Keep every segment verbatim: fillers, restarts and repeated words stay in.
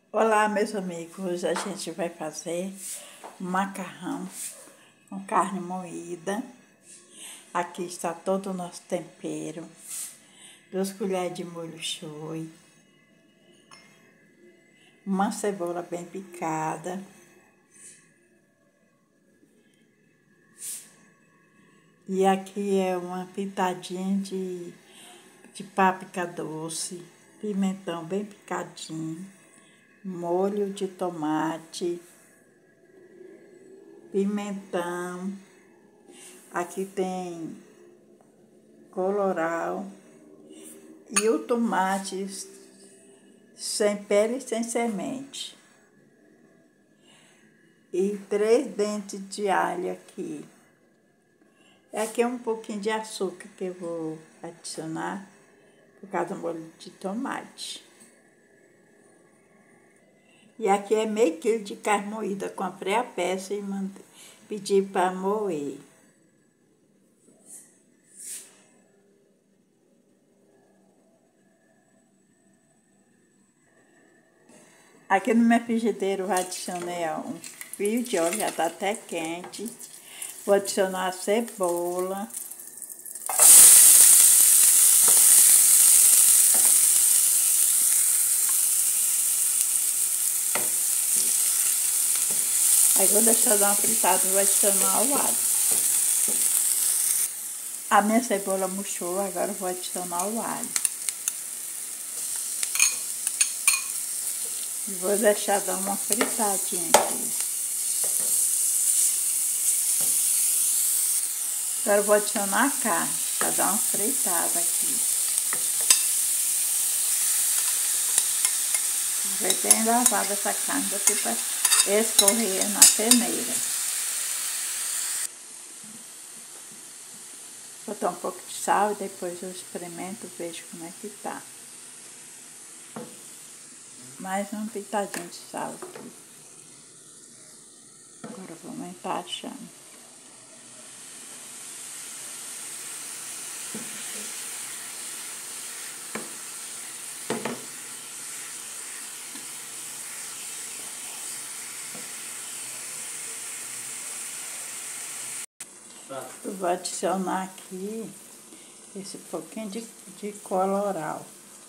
Olá, meus amigos, hoje a gente vai fazer macarrão com carne moída. Aqui está todo o nosso tempero, duas colheres de molho shoyu, uma cebola bem picada, e aqui é uma pitadinha de, de páprica doce, pimentão bem picadinho, molho de tomate, pimentão, aqui tem colorau e o tomate sem pele e sem semente. E três dentes de alho aqui. Aqui é um pouquinho de açúcar que eu vou adicionar por causa do molho de tomate. E aqui é meio quilo de carne moída. Comprei a peça e mandei, pedi para moer. Aqui no meu frigideiro eu adicionei ó, um fio de óleo, já está até quente. Vou adicionar a cebola. Aí vou deixar dar uma fritada e vou adicionar o alho. A minha cebola murchou, agora eu vou adicionar o alho. E vou deixar dar uma fritadinha aqui. Agora eu vou adicionar a carne, para dar uma fritada aqui. Vai bem lavada essa carne daqui para escorrer na peneira. Vou botar um pouco de sal e depois eu experimento e vejo como é que tá. Mais uma pitadinha de sal aqui. Agora eu vou aumentar a chama. Eu vou adicionar aqui esse pouquinho de, de colorau.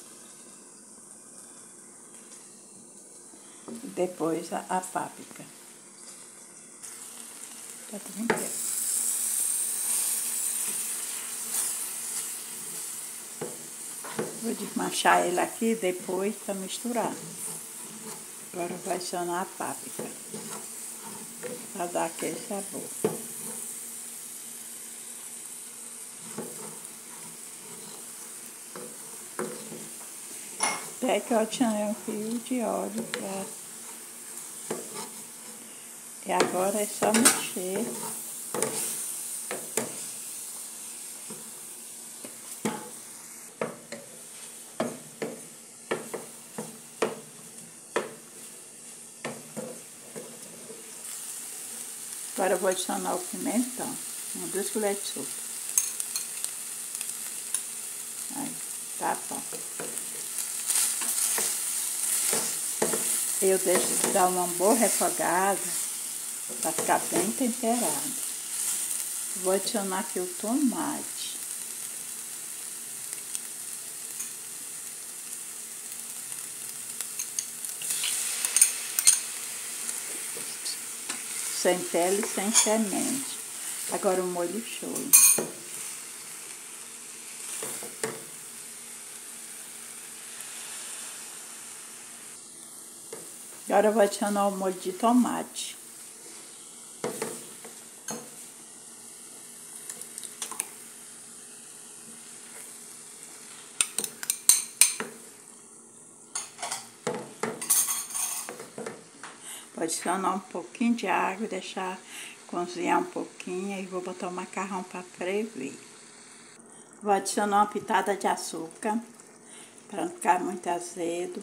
E depois a, a páprica. Tá tudo inteiro. Vou desmanchar ele aqui depois para misturar. Agora eu vou adicionar a páprica para dar aquele sabor. Até que eu adicionei um fio de óleo pra... E agora é só mexer. Agora eu vou adicionar o pimentão, uma duas colheres de sopa. Aí, tá bom. Eu deixo dar uma boa refogada para ficar bem temperado. Vou adicionar aqui o tomate. Sem pele e sem semente. Agora o molho shoyu. Agora eu vou adicionar o molho de tomate. Vou adicionar um pouquinho de água e deixar cozinhar um pouquinho. E vou botar o macarrão para ferver. Vou adicionar uma pitada de açúcar, para não ficar muito azedo.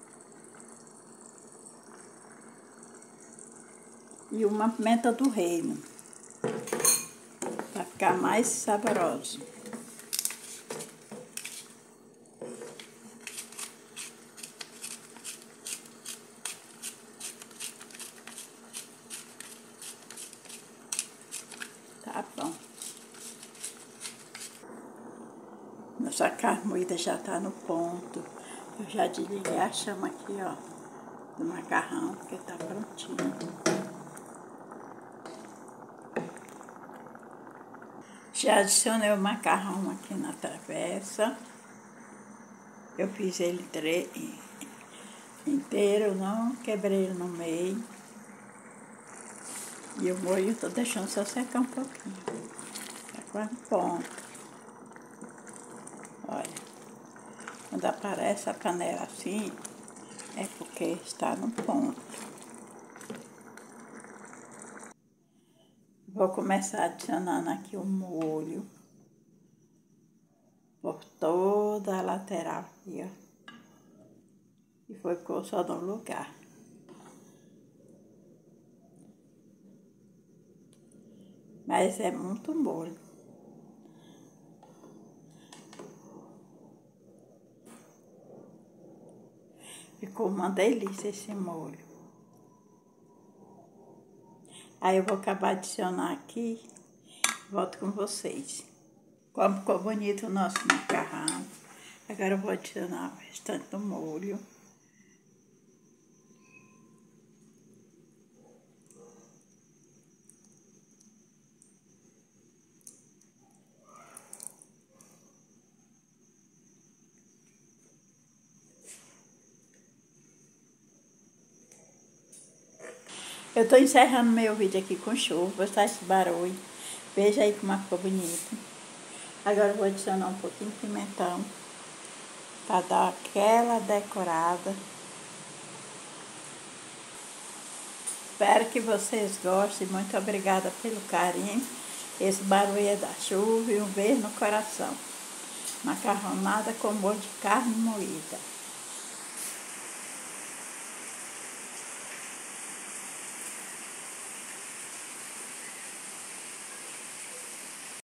E uma pimenta do reino, para ficar mais saboroso. Essa carne moída já está no ponto. Eu já desliguei a chama aqui, ó, do macarrão, porque está prontinho. Já adicionei o macarrão aqui na travessa. Eu fiz ele inteiro, não quebrei ele no meio. E o molho eu tô deixando só secar um pouquinho. Tá quase pronto. Olha, quando aparece a panela assim, é porque está no ponto. Vou começar adicionando aqui o molho por toda a lateral aqui, ó. E ficou só no lugar. Mas é muito molho. Ficou uma delícia esse molho. Aí eu vou acabar de adicionar aqui. Volto com vocês. Como ficou bonito o nosso macarrão. Agora eu vou adicionar o restante do molho. Eu tô encerrando meu vídeo aqui com chuva, tá esse barulho. Veja aí como ficou bonito. Agora eu vou adicionar um pouquinho de pimentão para dar aquela decorada. Espero que vocês gostem. Muito obrigada pelo carinho. Esse barulho é da chuva e um beijo no coração. Macarronada com molho de carne moída.